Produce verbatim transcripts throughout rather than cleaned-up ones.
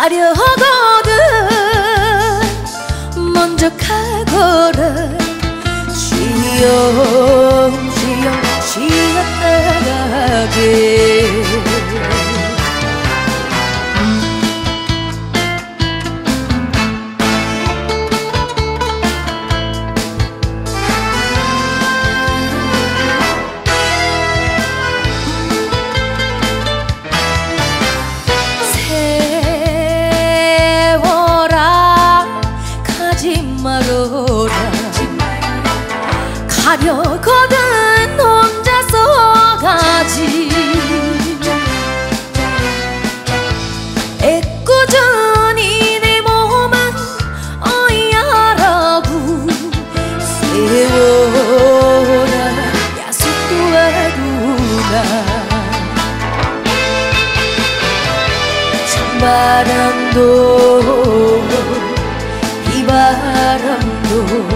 가려거든 먼저 가거라 쉬엄쉬엄 쉬었다 가게 가려거든 혼자서 가지 애꿎은 내 몸은 어이야라고 세워라 약속도 하구나 찬바람도 비바람도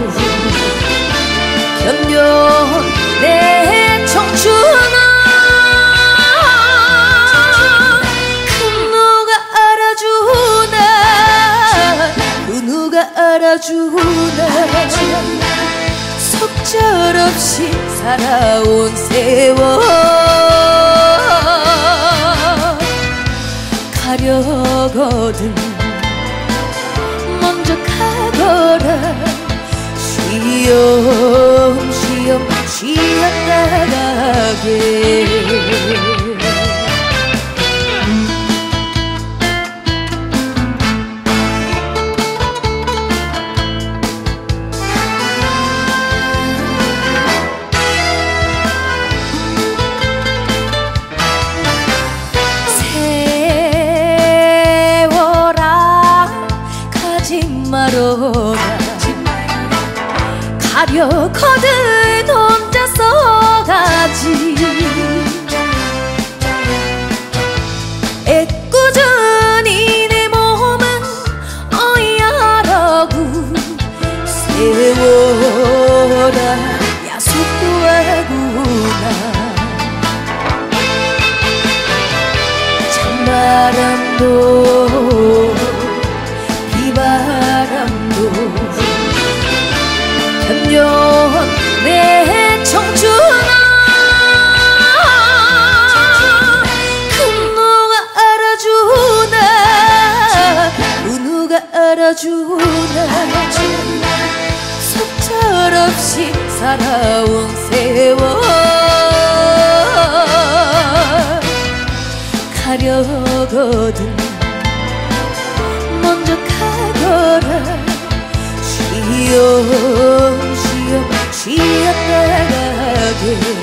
견뎌온 내 청춘아 그 누가 알아주나 그 누가 알아주나 속절없이 살아온 세월 가려거든 먼저 가거라 쉬엄쉬엄 쉬었다 가게 세워라 가지 말어라 가려거든 혼자서 가지 애꿎은 내 몸은 어이야라고 세워라 약속도 하구나 찬바람도 비바람도 견뎌온 내 청춘아 그 누가 알아주나 그 누가 알아주나 속절없이 살아온 세월 가려거든 먼저 가거라 쉬엄쉬엄 쉬었다 가게